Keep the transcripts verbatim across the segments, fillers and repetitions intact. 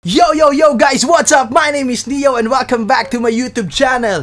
Yo, yo, yo guys, what's up? My name is Neo and welcome back to my YouTube channel.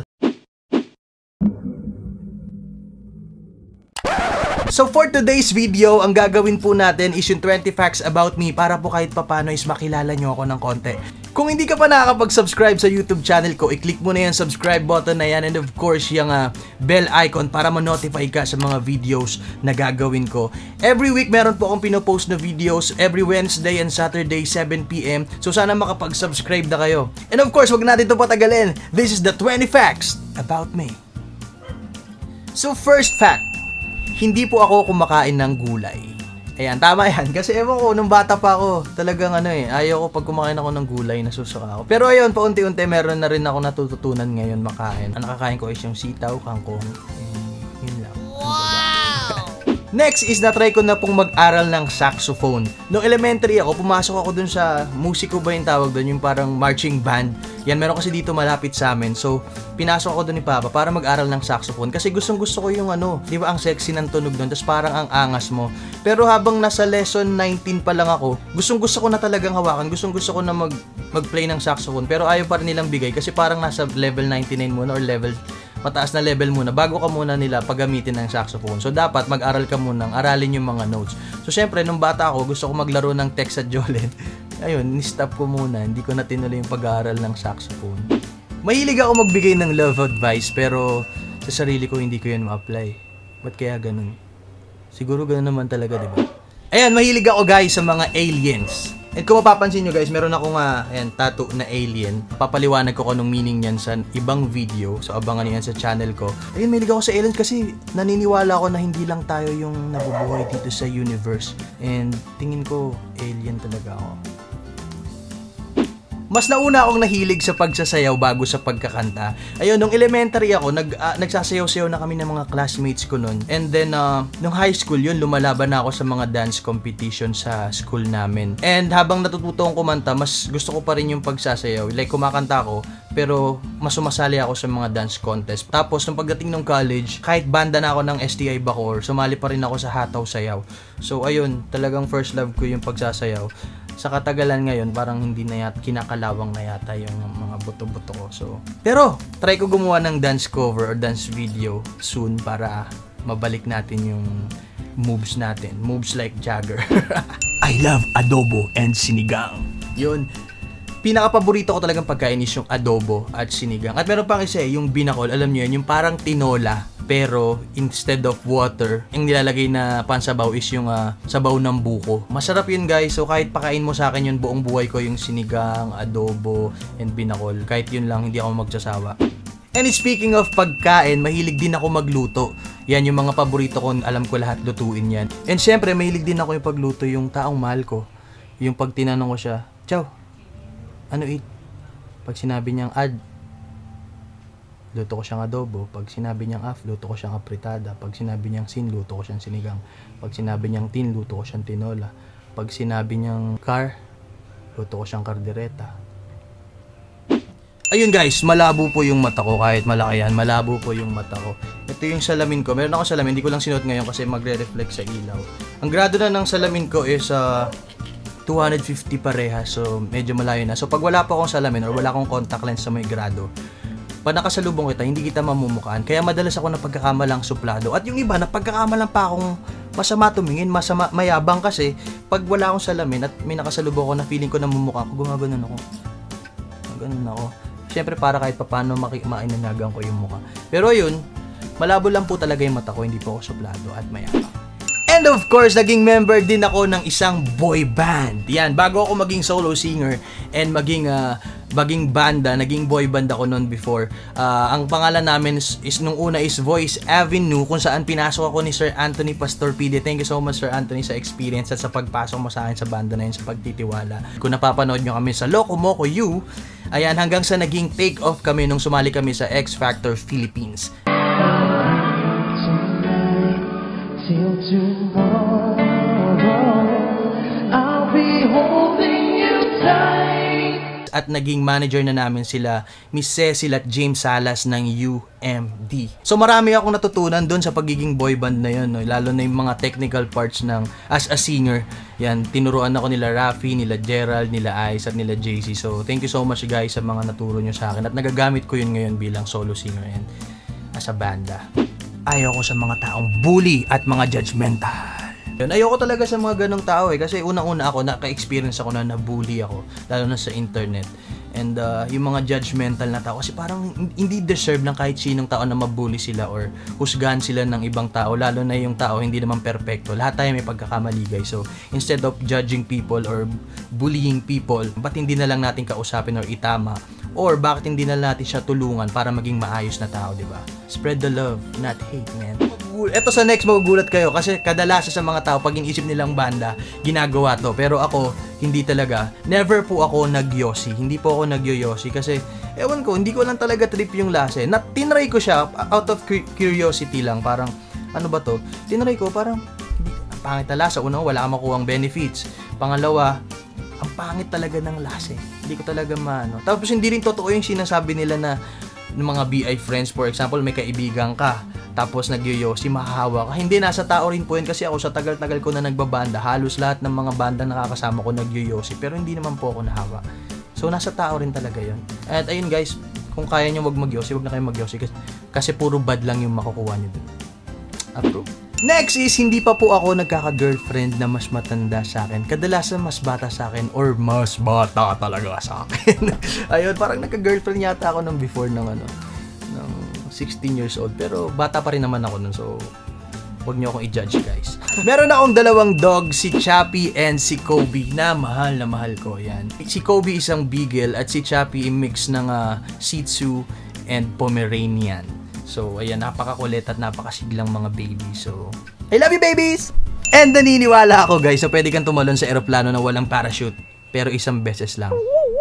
So for today's video, ang gagawin po natin is yung twenty facts about me para po kahit papano is makilala nyo ako ng konti. Kung hindi ka pa nakakapag-subscribe sa YouTube channel ko, i-click mo na yung subscribe button na yan and of course yung uh, bell icon para ma-notify ka sa mga videos na gagawin ko. Every week meron po akong pinopost na videos every Wednesday and Saturday seven p m So sana makapag-subscribe na kayo. And of course, wag natin ito patagalin. This is the twenty facts about me. So first fact, hindi po ako kumakain ng gulay. Ayan, tama yan. Kasi ewan ko, nung bata pa ako, talagang ano eh, ayaw ko pag kumakain ako ng gulay, nasusuka ako. Pero ayun, paunti-unti meron na rin ako natututunan ngayon makain. Ang nakakain ko is yung sitaw, kangkong, and yun lang. Wow! Next is na-try ko na pong mag-aral ng saxophone. Noong elementary ako, pumasok ako dun sa, musiko ba yung tawag dun, yung parang marching band. Yan, meron kasi dito malapit sa amin. So, pinasok ako dun ni Papa para mag-aral ng saxophone. Kasi gustong gusto ko yung ano, di ba ang sexy ng tunog dun, tapos parang ang angas mo. Pero habang nasa lesson nineteen pa lang ako, gustong gusto ko na talagang hawakan. Gustong gusto ko na mag, mag-play ng saxophone. Pero ayaw pa rin nilang bigay kasi parang nasa level ninety-nine muna or level mataas na level muna bago ka muna nila paggamitin ng saxophone. So dapat mag-aral ka muna, aralin yung mga notes. So syempre nung bata ako, gusto ko maglaro ng Tex at Jolene. Ayun, ni-stop ko muna, hindi ko na tinuloy yung pag-aaral ng saxophone. Mahilig ako magbigay ng love advice pero sa sarili ko hindi ko yun ma-apply. Ba't kaya ganun? Siguro ganun naman talaga, di ba? Ayan, mahilig ako guys sa mga aliens. And kung mapapansin nyo guys, meron akong uh, ayan, tattoo na alien. Papaliwanag ko kung anong meaning niyan sa ibang video. So abangan nyo yan sa channel ko. Ayun, mahilig ako sa aliens kasi naniniwala ako na hindi lang tayo yung nabubuhay dito sa universe. And tingin ko, alien talaga ako. Mas nauna akong nahilig sa pagsasayaw bago sa pagkakanta. Ayun, nung elementary ako, nag, uh, nagsasayaw-sayaw na kami ng mga classmates ko nun. And then, uh, nung high school yun, lumalaban na ako sa mga dance competition sa school namin. And habang natututo akong kumanta, mas gusto ko pa rin yung pagsasayaw. Like, kumakanta ako, pero mas sumasali ako sa mga dance contest. Tapos, nung pagdating ng college, kahit banda na ako ng S T I Bacoor, sumali pa rin ako sa hataw sayaw. So, ayun, talagang first love ko yung pagsasayaw. Sa katagalan ngayon, parang hindi na yata, kinakalawang na yata yung mga buto-buto ko. So, pero, try ko gumawa ng dance cover or dance video soon para mabalik natin yung moves natin. Moves like Jagger. I love adobo and sinigang. Yun. Pinaka-paborito ko talagang pagkain is yung adobo at sinigang. At meron pang isa eh, yung binakol. Alam nyo yun, yung parang tinola. Pero instead of water, yung nilalagay na pansabaw is yung uh, sabaw ng buko. Masarap yun guys. So kahit pakain mo sa akin yun buong buhay ko, yung sinigang, adobo, and binakol. Kahit yun lang, hindi ako magsasawa. And speaking of pagkain, mahilig din ako magluto. Yan yung mga paborito ko, alam ko lahat lutuin yan. And syempre, mahilig din ako yung pagluto yung taong mahal ko. Yung pag tinanong ko siya, "Chow, ano eat?" Pag sinabi niyang add, luto ko siyang adobo. Pag sinabi niyang af, luto ko siyang apritada. Pag sinabi niyang sin, luto ko siyang sinigang. Pag sinabi niyang tin, luto ko siyang tinola. Pag sinabi niyang car, luto ko siyang kardereta. Ayun guys, malabo po yung mata ko kahit malaki yan. Malabo po yung mata ko. Ito yung salamin ko. Meron ako salamin, hindi ko lang sinuot ngayon kasi magre-reflect sa ilaw. Ang grado na ng salamin ko is uh, two hundred fifty parehas. So medyo malayo na. So pag wala pa akong salamin or wala akong contact lens sa may grado, pag nakasalubong kita, hindi kita mamumukaan. Kaya madalas ako na pagkakamalang suplado. At yung iba, na pagkakamalang pa akong masama tumingin, masama, mayabang kasi pag wala akong salamin at may nakasalubong ako na feeling ko na mumukha ko, gumaganon ako. Gaganon ako. Siyempre para kahit papano mainanagan ko yung mukha. Pero yun, malabo lang po talaga yung mata ko, hindi po ako suplado at mayabang. And of course, naging member din ako ng isang boy band. Yan, bago ako maging solo singer and maging uh, maging banda, naging boy band ako noon before. Uh, ang pangalan namin is, is nung una is Voice Avenue, kung saan pinasok ako ni Sir Anthony Pastor P D. Thank you so much Sir Anthony sa experience at sa pagpasok mo sa akin sa banda na yun, sa pagtitiwala. Kung napapanood nyo kami sa Loco Moco U, ayan, hanggang sa naging take off kami nung sumali kami sa X Factor Philippines. Till tomorrow, I'll be holding you tight. at naging manager na namin sila Miss Cecil at James Salas ng U M D. So marami akong natutunan doon sa pagiging boy band na yun, no? Lalo na yung mga technical parts ng as a singer. Yan, tinuruan ako nila Rafi, nila Gerald, nila Ice at nila J C. So thank you so much guys sa mga naturo nyo sa akin at nagagamit ko yun ngayon bilang solo singer and as a banda. Ayaw ko sa mga taong bully at mga judgmental. Yun, ayoko talaga sa mga ganong tao eh kasi unang-una ako naka-experience ako na nabully ako lalo na sa internet. And uh, yung mga judgmental na tao kasi parang hindi deserve ng kahit sinong tao na mabully sila or husgahan sila ng ibang tao, lalo na yung tao hindi naman perpekto. Lahat tayo may pagkakamali guys. So instead of judging people or bullying people, ba't hindi na lang natin kausapin or itama? Or bakit hindi na natin siya tulungan para maging maayos na tao, di ba? Spread the love, not hate, man. Eto sa next, magugulat kayo kasi kadalasan sa mga tao pag inisip nilang banda, ginagawa to. Pero ako, hindi talaga. Never po ako nagyosi. Hindi po ako nagyoyosi kasi, ewan ko, hindi ko lang talaga trip yung lase. Na, tinry ko siya out of curiosity lang. Parang, ano ba to? Tinry ko, parang, hindi, ang pangit na lasa. Una, wala kang makuhang benefits. Pangalawa, ang pangit talaga ng lase. Hindi ko talaga maano. Tapos hindi rin totoo yung sinasabi nila na ng mga B I friends, for example, may kaibigan ka, tapos nagyoyosi, mahahawa ka. Hindi, nasa tao rin po yun kasi ako sa tagal-tagal ko na nagbabanda, halos lahat ng mga banda nakakasama ko nagyoyosi, pero hindi naman po ako nahawa. So, nasa tao rin talaga yun. At ayun guys, kung kaya nyo wag magyosi, wag na kayo magyosi kasi, kasi puro bad lang yung makukuha nyo dun. Approve. Next is, hindi pa po ako nagkaka-girlfriend na mas matanda sa akin. Kadalasan mas bata sa akin or mas bata talaga sa akin. Ayun, parang nagka-girlfriend yata ako nung before ng ano, ng sixteen years old. Pero bata pa rin naman ako nun, so huwag niyo akong i-judge guys. Meron akong dalawang dog, si Chappy and si Kobe, na mahal na mahal ko. Yan. Si Kobe isang Beagle at si Chappy mix ng uh, Shih Tzu and Pomeranian. So, ayan, napakakulit at napakasiglang mga baby. So, I love you, babies! And naniniwala ako, guys, so pwede kang tumalon sa eroplano na walang parachute. Pero isang beses lang.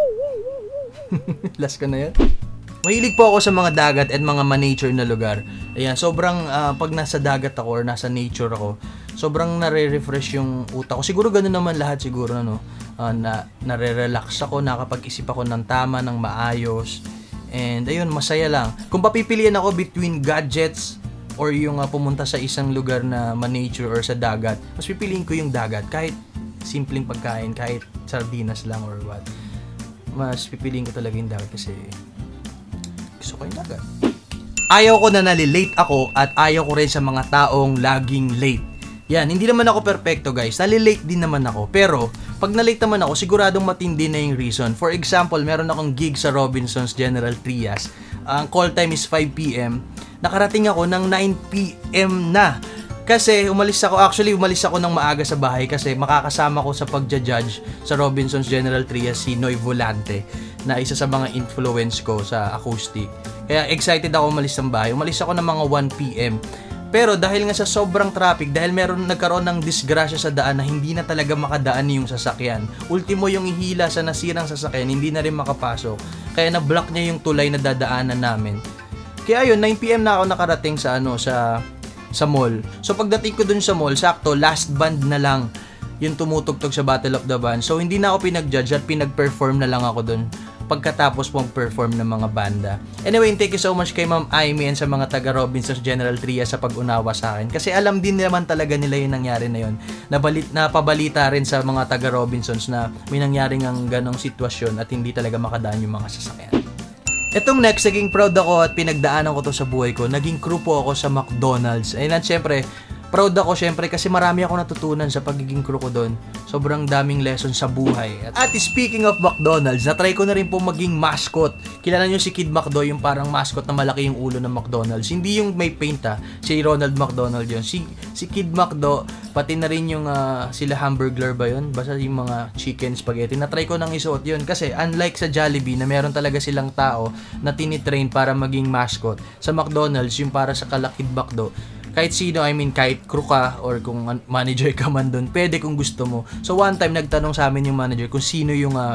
Last ka na yan? Mahilig po ako sa mga dagat at mga ma-nature na lugar. Ayan, sobrang, uh, pag nasa dagat ako or nasa nature ako, sobrang nare-refresh yung utak ko. Siguro ganun naman lahat siguro, ano, uh, na nare-relax ako, nakapag-isip ako ng tama, ng maayos. And ayun, masaya lang. Kung papipilian ako between gadgets or yung uh, pumunta sa isang lugar na ma-nature or sa dagat, mas pipiliin ko yung dagat. Kahit simpleng pagkain, kahit sardinas lang or what. Mas pipiliin ko talaga yung dagat kasi gusto ko yung dagat. Ayaw ko na nalilate ako at ayaw ko rin sa mga taong laging late. Yan, hindi naman ako perfecto guys. Nalilate din naman ako. Pero, pag nalate naman ako, siguradong matindi na yung reason. For example, meron akong gig sa Robinsons General Trias. Ang call time is five p m Nakarating ako ng nine p m na. Kasi umalis ako, actually umalis ako ng maaga sa bahay kasi makakasama ko sa pagja-judge sa Robinsons General Trias si Noy Volante na isa sa mga influence ko sa acoustic. Kaya excited ako umalis ng bahay. Umalis ako ng mga one p m Pero dahil nga sa sobrang traffic, dahil meron nagkaroon ng disgrasya sa daan na hindi na talaga makadaan yung sasakyan. Ultimo yung ihila sa nasirang sasakyan, hindi na rin makapasok. Kaya na-block niya yung tulay na dadaanan namin. Kaya yun, nine p m na ako nakarating sa ano sa sa mall. So pagdating ko dun sa mall, sakto last band na lang yung tumutugtog sa Battle of the Band. So hindi na ako pinag-judge at pinag-perform na lang ako dun pagkatapos mong perform ng mga banda. Anyway, thank you so much kay Ma'am Aimee and sa mga taga Robinsons General Trias sa pag-unawa sa akin. Kasi alam din naman talaga nila yung nangyari na yun. Nabalit, napabalita rin sa mga taga Robinsons na may nangyari ng ganong sitwasyon at hindi talaga makadaan yung mga sasakyan. Etong next, naging proud ako at pinagdaanan ko to sa buhay ko. Naging crew po ako sa McDonald's. Ayun at syempre, proud ako syempre kasi marami ako natutunan sa pagiging crew ko doon. Sobrang daming lesson sa buhay. At speaking of McDonald's, natry ko na rin po maging mascot. Kilala nyo si Kid McDo, yung parang mascot na malaki yung ulo ng McDonald's. Hindi yung may paint ha, si Ronald McDonald yun. Si, si Kid McDo, pati na rin yung uh, sila Hamburglar ba yun? Basta yung mga chicken spaghetti. Natry ko nang isuot yun kasi unlike sa Jollibee na meron talaga silang tao na tinitrain para maging mascot, sa McDonald's yung para sa kala Kid McDo, kahit sino, I mean, kahit crew ka or kung manager ka man doon, pwede kung gusto mo. So, one time, nagtanong sa amin yung manager kung sino yung uh,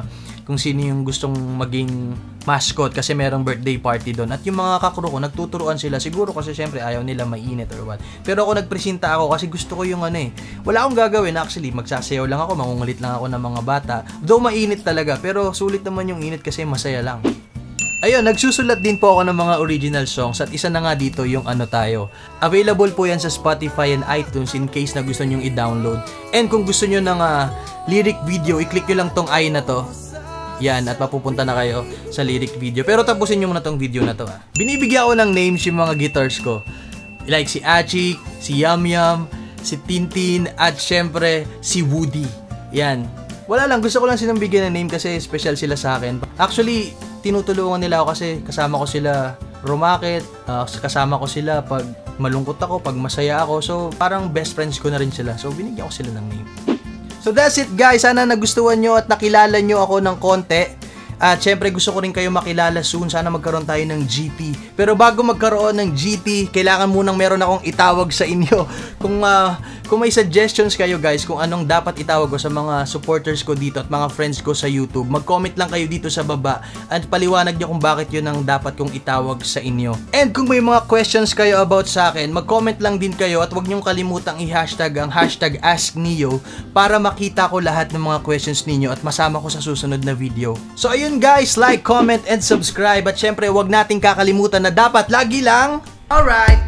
kung sino yung gustong maging mascot kasi merong birthday party doon. At yung mga kakro ko, nagtuturuan sila. Siguro kasi syempre ayaw nila mainit or what. Pero ako nagpresenta ako kasi gusto ko yung ano eh. Wala akong gagawin. Actually, magsasayaw lang ako, mangungulit lang ako ng mga bata. Though mainit talaga, pero sulit naman yung init kasi masaya lang. Ayun, nagsusulat din po ako ng mga original songs at isa na nga dito yung ano tayo. Available po yan sa Spotify and iTunes in case na gusto nyong i-download. And kung gusto nyo ng uh, lyric video, i-click nyo lang tong I na to. Yan, at mapupunta na kayo sa lyric video. Pero tapusin nyo muna tong video na to. Ah. Binibigyan ko ng names yung mga guitars ko. Like si Achik, si Yum Yum, si Tintin, at syempre si Woody. Yan. Wala lang, gusto ko lang silang bigyan ng name kasi special sila sa akin. Actually, tinutulungan nila ako kasi kasama ko sila rumakit, uh, kasama ko sila pag malungkot ako, pag masaya ako. So, parang best friends ko na rin sila. So, binigyan ko sila ng name. So that's it guys, sana nagustuhan nyo at nakilala nyo ako ng konti. At syempre gusto ko rin kayo makilala soon, sana magkaroon tayo ng G T. Pero bago magkaroon ng G T, kailangan munang meron akong itawag sa inyo. Kung uh, kung may suggestions kayo guys kung anong dapat itawag ko sa mga supporters ko dito at mga friends ko sa YouTube, mag-comment lang kayo dito sa baba at paliwanag nyo kung bakit yun ang dapat kong itawag sa inyo. And kung may mga questions kayo about sa akin, mag-comment lang din kayo at huwag nyong kalimutang i-hashtag ang hashtag AskNeo para makita ko lahat ng mga questions ninyo at masama ko sa susunod na video. So ayun guys, like, comment, and subscribe at syempre huwag nating kakalimutan na dapat lagi lang alright!